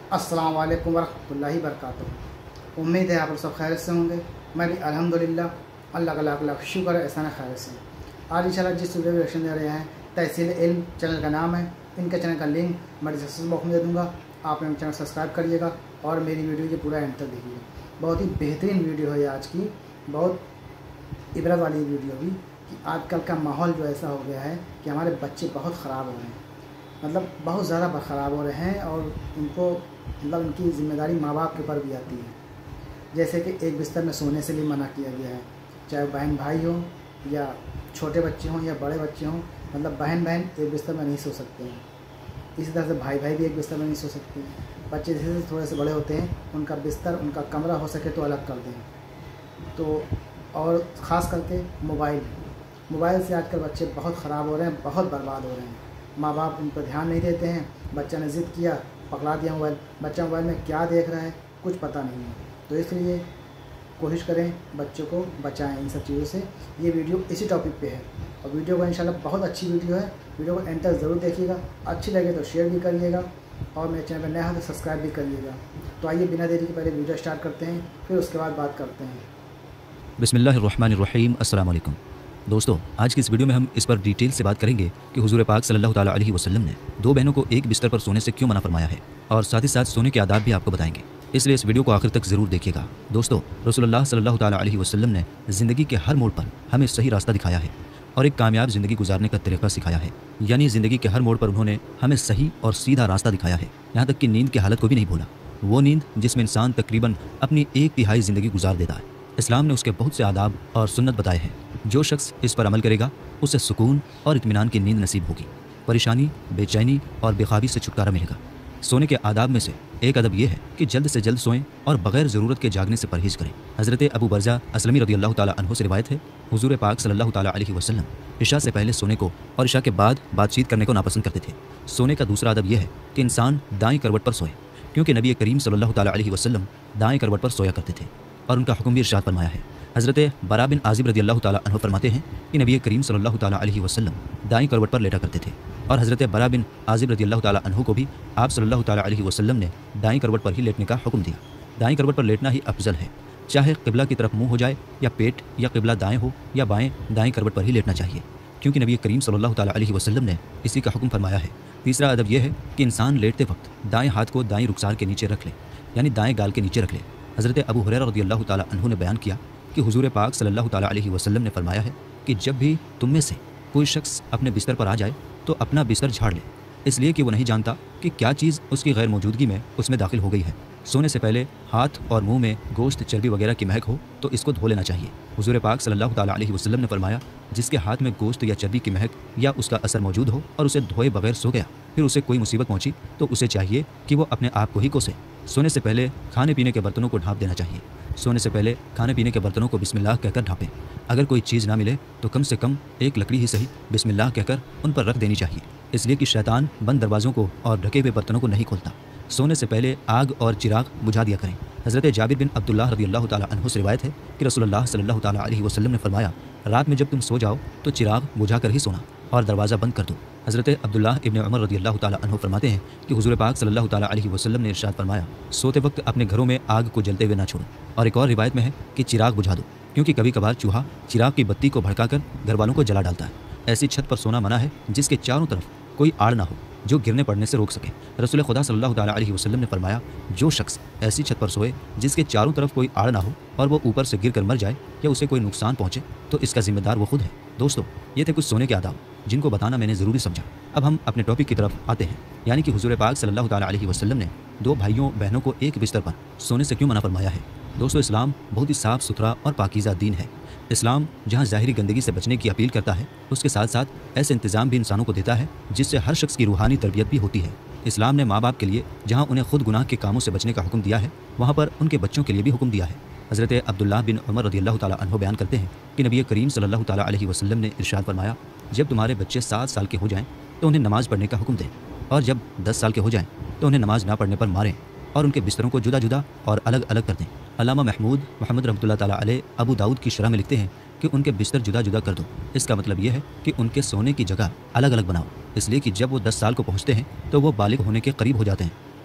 अस्सलाम वालेकुम वरहमतुल्लाहि वबरकातुहू। उम्मीद है आप लोग सब खैर से होंगे। मैं भी अल्हम्दुलिल्लाह अल्लाह का लाख लाख शुक्र है एहसान खैर से। आज इंशाल्लाह जिस वीडियो रिएक्शन दे रहे हैं तहसील इल्म चैनल का नाम है। इनके चैनल का लिंक मैं डिस्क्रिप्शन बॉक्स में दे दूँगा। आप मेरे चैनल सब्सक्राइब करिएगा और मेरी वीडियो के पूरा एंड तक देखिए। बहुत ही बेहतरीन वीडियो है आज की, बहुत इबरत वाली वीडियो भी कि आजकल का माहौल जो ऐसा हो गया है कि हमारे बच्चे बहुत ख़राब हो रहे हैं, मतलब बहुत ज़्यादा ख़राब हो रहे हैं और उनको मतलब उनकी ज़िम्मेदारी माँ बाप के ऊपर भी आती है। जैसे कि एक बिस्तर में सोने से भी मना किया गया है, चाहे बहन भाई हो या छोटे बच्चे हों या बड़े बच्चे हों, मतलब बहन एक बिस्तर में नहीं सो सकते हैं। इसी तरह से भाई भी एक बिस्तर में नहीं सो सकते हैं। बच्चे जैसे थोड़े से बड़े होते हैं उनका बिस्तर उनका कमरा हो सके तो अलग कर दें। तो और ख़ास करके मोबाइल से आजकल बच्चे बहुत ख़राब हो रहे हैं, बहुत बर्बाद हो रहे हैं। माँ बाप उन पर ध्यान नहीं देते हैं। बच्चा ने ज़िद किया, पकड़ा दिया मोबाइल, बच्चा मोबाइल में क्या देख रहा है कुछ पता नहीं है। तो इसलिए कोशिश करें बच्चों को बचाएं इन सब चीज़ों से। ये वीडियो इसी टॉपिक पे है और वीडियो को इंशाल्लाह बहुत अच्छी वीडियो है। वीडियो को एंड तक ज़रूर देखिएगा, अच्छी लगे तो शेयर भी करिएगा और मेरे चैनल पर नया हो तो सब्सक्राइब भी करिएगा। तो आइए बिना देरी के पहले वीडियो स्टार्ट करते हैं, फिर उसके बाद बात करते हैं। बिस्मिल्लाहिर्रहमानिर्रहीम, अस्सलाम वालेकुम। दोस्तों, आज की इस वीडियो में हम इस पर डिटेल से बात करेंगे कि हुजूर पाक सल्लल्लाहु ताला अलैहि वसल्लम ने दो बहनों को एक बिस्तर पर सोने से क्यों मना फरमाया है और साथ ही साथ सोने के आदाब भी आपको बताएंगे। इसलिए इस वीडियो को आखिर तक ज़रूर देखिएगा। दोस्तों, रसूलुल्लाह सल्लल्लाहु ताला अलैहि वसल्लम ने ज़िंदगी के हर मोड़ पर हमें सही रास्ता दिखाया है और एक कामयाब ज़िंदगी गुजारने का तरीका सिखाया है। यानी ज़िंदगी के हर मोड़ पर उन्होंने हमें सही और सीधा रास्ता दिखाया है। यहाँ तक कि नींद की हालत को भी नहीं भूला, वो नींद जिसमें इंसान तकरीबन अपनी 1/3 ज़िंदगी गुजार देता है। इस्लाम ने उसके बहुत से आदाब और सुन्नत बताए हैं। जो शख्स इस पर अमल करेगा उसे सुकून और इत्मीनान की नींद नसीब होगी, परेशानी, बेचैनी और बेख्वाबी से छुटकारा मिलेगा। सोने के आदाब में से एक अदब यह है कि जल्द से जल्द सोएं और बगैर ज़रूरत के जागने से परहेज़ करें। हज़रत अबू बरज़ा असलमी रज़ियल्लाहु ताला अन्हु से रिवायत है, हुज़ूर पाक सल्लल्लाहु ताला अलैहि वसल्लम इशा से पहले सोने को और इशा के बाद बातचीत करने को नापसंद करते थे। सोने का दूसरा अदब यह है कि इंसान दाएँ करवट पर सोए, क्योंकि नबी करीम सल्लल्लाहु ताला अलैहि वसल्लम दाएँ करवट पर सोया करते थे और उनका हुक्म भी इरशाद फरमाया है। हज़रत बरा बिन आज़िब रज़ियल्लाहु ताला अन्हु फरमाते हैं कि नबी करीम सल्लल्लाहु ताला अलैहि वसल्लम दाईं करवट पर लेटा करते थे और हज़रत बरा बिन आज़िब रज़ियल्लाहु ताला अन्हु को भी आप सल्लल्लाहु ताला अलैहि वसल्लम ने दाईं करवट पर ही लेटने का हुक्म दिया। दाईं करवट पर लेटना ही अफजल है, चाहे क़िबला की तरफ मुँह हो जाए या पेट या क़िबला दाएँ हो या बाएँ, दाईं करवट पर ही लेटना चाहिए, क्योंकि नबी करीम सल्लल्लाहु ताला अलैहि वसल्लम ने इसी का हुक्म फरमाया है। तीसरा अदब यह है कि इंसान लेटते वक्त दाएँ हाथ को दाईं रुखसार के नीचे रख ले, यानी दाएँ गाल के नीचे रख ले। हज़रत अबू हुरैरा रज़ियल्लाहु ताला अन्हु ने बयान किया कि हुजूर पाक सल्लल्लाहु ताला अलैहि वसल्लम ने फरमाया है कि जब भी तुम में से कोई शख्स अपने बिस्तर पर आ जाए तो अपना बिस्तर झाड़ ले, इसलिए कि वो नहीं जानता कि क्या चीज़ उसकी गैर मौजूदगी में उसमें दाखिल हो गई है। सोने से पहले हाथ और मुंह में गोश्त, चर्बी वगैरह की महक हो तो इसको धो लेना चाहिए। हुजूर पाक सल्लल्लाहु ताला अलैहि वसल्लम ने फरमाया, जिसके हाथ में गोश्त या चर्बी की महक या उसका असर मौजूद हो और उसे धोए बगैर सो गया, फिर उसे कोई मुसीबत पहुंची तो उसे चाहिए कि वो अपने आप को ही कोसे। सोने से पहले खाने पीने के बर्तनों को ढाँप देना चाहिए। सोने से पहले खाने पीने के बर्तनों को बिस्मिल्लाह कहकर ढाँपें। अगर कोई चीज़ ना मिले तो कम से कम एक लकड़ी ही सही बिस्मिल्लाह कहकर उन पर रख देनी चाहिए, इसलिए कि शैतान बंद दरवाज़ों को और ढके हुए बर्तनों को नहीं खोलता। सोने से पहले आग और चिराग बुझा दिया करें। हज़रत जाबिर बिन अब्दुल्लाह रज़ियल्लाहु ताला अन्हु से रिवायत है कि रसूलुल्लाह सल्लल्लाहु ताला अलैहि वसल्लम ने फरमाया, रात में जब तुम सो जाओ तो चिराग बुझा कर ही सोना और दरवाज़ा बंद कर दो। हज़रत अब्दुल्लाह इब्न उमर रज़ियल्लाहु ताला अन्हु फरमाते हैं कि हुज़ूर पाक सल्लल्लाहु ताला अलैहि वसल्लम ने इरशाद फरमाया, सोते वक्त अपने घरों में आग को जलते हुए ना छोड़ो। और एक और रिवायत में है कि चिराग बुझा दो, क्योंकि कभी कभार चूहा चिराग की बत्ती को भड़काकर घर वालों को जला डालता है। ऐसी छत पर सोना मना है जिसके चारों तरफ कोई आड़ ना हो जो गिरने पड़ने से रोक सके। रसूल खुदा सल्लल्लाहु ताला अलैहि वसल्लम ने फरमाया, जो शख्स ऐसी छत पर सोए जिसके चारों तरफ कोई आड़ ना हो और वो ऊपर से गिर कर मर जाए या उसे कोई नुकसान पहुंचे तो इसका जिम्मेदार वो खुद है। दोस्तों, ये थे कुछ सोने के आदाब जिनको बताना मैंने ज़रूरी समझा। अब हम अपने टॉपिक की तरफ आते हैं, यानी कि हुजूर पाक सल्लल्लाहु ताला अलैहि वसल्लम ने दो भाइयों बहनों को एक बिस्तर पर सोने से क्यों मना फरमाया है। दोस्तों, इस्लाम बहुत ही साफ़ सुथरा और पाकीज़ा दीन है। इस्लाम जहाँ ज़ाहिरी गंदगी से बचने की अपील करता है, उसके साथ साथ ऐसे इंतज़ाम भी इंसानों को देता है जिससे हर शख्स की रूहानी तरबियत भी होती है। इस्लाम ने माँ बाप के लिए जहाँ उन्हें खुद गुनाह के कामों से बचने का हुक्म दिया है, वहाँ पर उनके बच्चों के लिए भी हुक्म दिया है। हज़रत अब्दुल्लाह बिन उमर रज़ियल्लाहु ताला अन्हु बयान करते हैं कि नबी करीम सल्लल्लाहु ताला अलैहि वसल्लम ने इरशाद फरमाया, जब तुम्हारे बच्चे 7 साल के हो जाएँ तो उन्हें नमाज़ पढ़ने का हुक्म दें, और जब 10 साल के हो जाएँ तो उन्हें नमाज़ ना पढ़ने पर मारें और उनके बिस्तरों को जुदा जुदा और अलग अलग कर दें। अल्लामा महमूद मोहम्मद रहमतुल्लाह ताला अलैह अबू दाऊद की शरह में लिखते हैं कि उनके बिस्तर जुदा जुदा कर दो। इसका मतलब यह है कि उनके सोने की जगह अलग अलग बनाओ, इसलिए कि जब वो 10 साल को पहुँचते हैं तो वो बालिग होने के करीब हो जाते हैं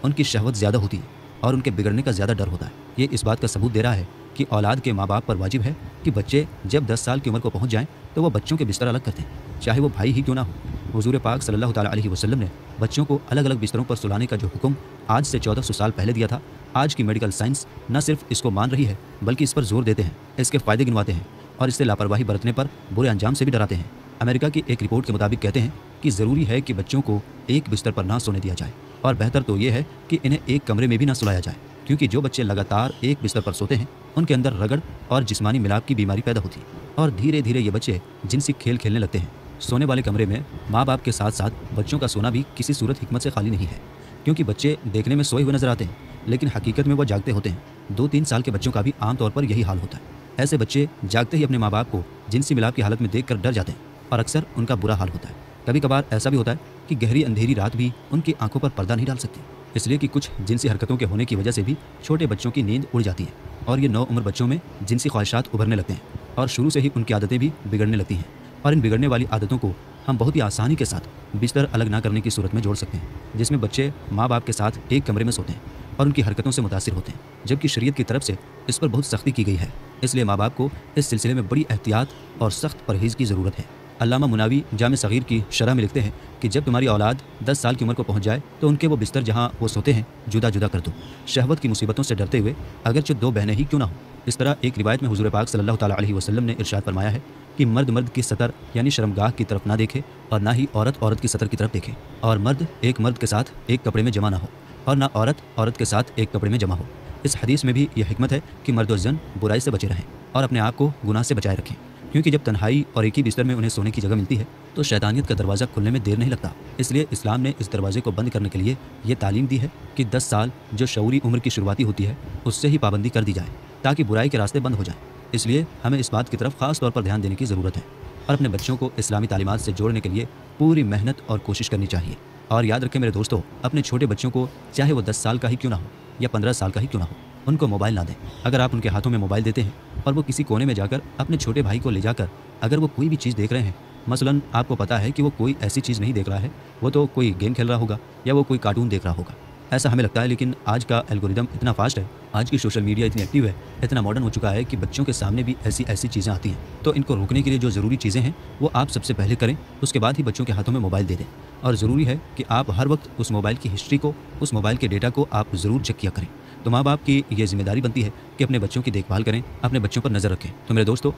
उनकी शहवत ज़्यादा होती है और उनके बिगड़ने का ज़्यादा डर होता है। ये इस बात का सबूत दे रहा है कि औलाद के माँ बाप पर वाजिब है कि बच्चे जब 10 साल की उम्र को पहुँच जाएँ तो वह बच्चों के बिस्तर अलग करते हैं, चाहे वो भाई ही क्यों ना हो। हुजूर पाक सल्लल्लाहु ताला अलैहि वसल्लम ने बच्चों को अलग अलग बिस्तरों पर सुलाने का जो हुक्म आज से 1400 साल पहले दिया था, आज की मेडिकल साइंस न सिर्फ इसको मान रही है बल्कि इस पर जोर देते हैं, इसके फ़ायदे गिनवाते हैं और इससे लापरवाही बरतने पर बुरे अंजाम से भी डराते हैं। अमेरिका की एक रिपोर्ट के मुताबिक कहते हैं कि ज़रूरी है कि बच्चों को एक बिस्तर पर ना सोने दिया जाए और बेहतर तो ये है कि इन्हें एक कमरे में भी ना सुलाया जाए, क्योंकि जो बच्चे लगातार एक बिस्तर पर सोते हैं उनके अंदर रगड़ और जिस्मानी मिलाप की बीमारी पैदा होती है और धीरे धीरे ये बच्चे जिनसी खेल खेलने लगते हैं। सोने वाले कमरे में माँ बाप के साथ साथ बच्चों का सोना भी किसी सूरत हिकमत से खाली नहीं है, क्योंकि बच्चे देखने में सोए हुए नजर आते हैं लेकिन हकीकत में वो जागते होते हैं। 2-3 साल के बच्चों का भी आमतौर पर यही हाल होता है। ऐसे बच्चे जागते ही अपने माँ बाप को जिनसी मिलाप की हालत में देखकर डर जाते हैं और अक्सर उनका बुरा हाल होता है। कभी कभार ऐसा भी होता है कि गहरी अंधेरी रात भी उनकी आंखों पर पर्दा नहीं डाल सकती, इसलिए कि कुछ जिनसी हरकतों के होने की वजह से भी छोटे बच्चों की नींद उड़ जाती है और ये नौ उम्र बच्चों में जिनसी ख्वाहिशात उभरने लगते हैं और शुरू से ही उनकी आदतें भी बिगड़ने लगती हैं। और इन बिगड़ने वाली आदतों को हम बहुत ही आसानी के साथ बिस्तर अलग ना करने की सूरत में जोड़ सकते हैं, जिसमें बच्चे माँ बाप के साथ एक कमरे में सोते हैं और उनकी हरकतों से मुतासिर होते हैं, जबकि शरीयत की तरफ से इस पर बहुत सख्ती की गई है। इसलिए माँ बाप को इस सिलसिले में बड़ी एहतियात और सख्त परहेज़ की ज़रूरत है। अल्लामा मुनावी जामे सगीर की शरह में लिखते हैं कि जब तुम्हारी औलाद 10 साल की उम्र को पहुँच जाए तो उनके वो बिस्तर जहाँ वो सोते हैं जुदा जुदा कर दो, शहवत की मुसीबतों से डरते हुए, अगरचे 2 बहनें ही क्यों ना हो। इस तरह एक रिवायत में हुजूर पाक सल्लल्लाहु ताला अलैहि वसल्लम ने इरशाद फरमाया है कि मर्द मर्द की सतर यानी शर्मगाह की तरफ ना देखे और ना ही औरत औरत की सतर की तरफ देखे, और मर्द एक मर्द के साथ एक कपड़े में जमा ना हो और ना औरत औरत के साथ एक कपड़े में जमा हो। इस हदीस में भी यह हिकमत है कि मर्द और जन बुराई से बचे रहें और अपने आप को गुनाह से बचाए रखें, क्योंकि जब तन्हाई और एक ही बिस्तर में उन्हें सोने की जगह मिलती है तो शैतानियत का दरवाज़ा खुलने में देर नहीं लगता। इसलिए इस्लाम ने इस दरवाजे को बंद करने के लिए ये तालीम दी है कि 10 साल जो शऊरी उम्र की शुरुआती होती है उससे ही पाबंदी कर दी जाए ताकि बुराई के रास्ते बंद हो जाएं। इसलिए हमें इस बात की तरफ ख़ास तौर पर ध्यान देने की ज़रूरत है और अपने बच्चों को इस्लामी तालीमात से जोड़ने के लिए पूरी मेहनत और कोशिश करनी चाहिए। और याद रखें मेरे दोस्तों, अपने छोटे बच्चों को चाहे वो 10 साल का ही क्यों ना हो या 15 साल का ही क्यों ना हो, उनको मोबाइल ना दें। अगर आप उनके हाथों में मोबाइल देते हैं और वो किसी कोने में जाकर अपने छोटे भाई को ले जाकर अगर वो कोई भी चीज़ देख रहे हैं, मसलन आपको पता है कि वो कोई ऐसी चीज़ नहीं देख रहा है, वो तो कोई गेम खेल रहा होगा या वो कोई कार्टून देख रहा होगा, ऐसा हमें लगता है, लेकिन आज का एल्गोरिदम इतना फास्ट है, आज की सोशल मीडिया इतनी एक्टिव है, इतना मॉडर्न हो चुका है कि बच्चों के सामने भी ऐसी चीज़ें आती हैं। तो इनको रोकने के लिए जो ज़रूरी चीज़ें हैं वो आप सबसे पहले करें, उसके बाद ही बच्चों के हाथों में मोबाइल दे दें। और ज़रूरी है कि आप हर वक्त उस मोबाइल की हिस्ट्री को, उस मोबाइल के डेटा को आप ज़रूर चेक किया करें। तो माँ बाप की ये जिम्मेदारी बनती है कि अपने बच्चों की देखभाल करें, अपने बच्चों पर नज़र रखें। तो मेरे दोस्तों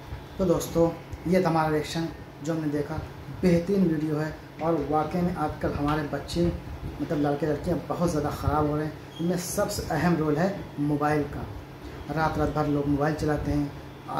ये था हमारा रिएक्शन जो हमने देखा, बेहतरीन वीडियो है और वाकई में आजकल हमारे बच्चे मतलब लड़के लड़कियाँ बहुत ज़्यादा ख़राब हो रहे हैं। इनमें सबसे अहम रोल है मोबाइल का। रात भर लोग मोबाइल चलाते हैं,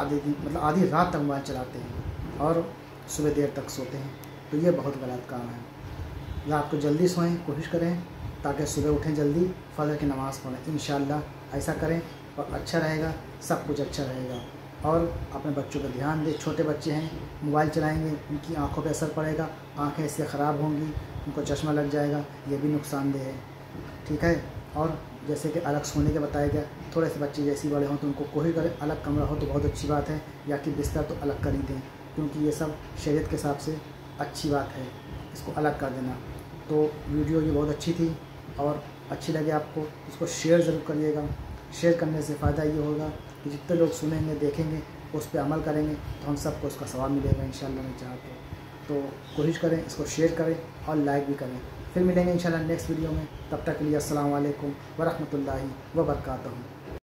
आधी रात तक मोबाइल चलाते हैं और सुबह देर तक सोते हैं, तो ये बहुत गलत काम है। रात को जल्दी सोएं, कोशिश करें ताकि सुबह उठें जल्दी, फजर की नमाज़ पढ़ें। इंशाअल्लाह ऐसा करें और अच्छा रहेगा, सब कुछ अच्छा रहेगा। और अपने बच्चों पर ध्यान दें, छोटे बच्चे हैं, मोबाइल चलाएंगे उनकी आंखों पे असर पड़ेगा, आंखें इससे ख़राब होंगी, उनको चश्मा लग जाएगा, ये भी नुकसानदेह है, ठीक है। और जैसे कि अलग सोने के बताया गया, थोड़े से बच्चे जैसे बड़े हों तो उनको कोशिश करें अलग कमरा हो तो बहुत अच्छी बात है, या कि बिस्तर तो अलग कर ही दें, क्योंकि ये सब शरीयत के हिसाब से अच्छी बात है, इसको अलग कर देना। तो वीडियो ये बहुत अच्छी थी और अच्छी लगे आपको इसको शेयर ज़रूर करिएगा। शेयर करने से फ़ायदा ये होगा कि जितने लोग सुनेंगे, देखेंगे, उस पर अमल करेंगे तो हम सबको उसका सवाब मिलेगा इंशाअल्लाह मैं चाहता हूँ। तो कोशिश करें, इसको शेयर करें और लाइक भी करें। फिर मिलेंगे इंशाअल्लाह नेक्स्ट वीडियो में, तब तक के लिए अस्सलाम वालेकुम व रहमतुल्लाहि व बरकातहू।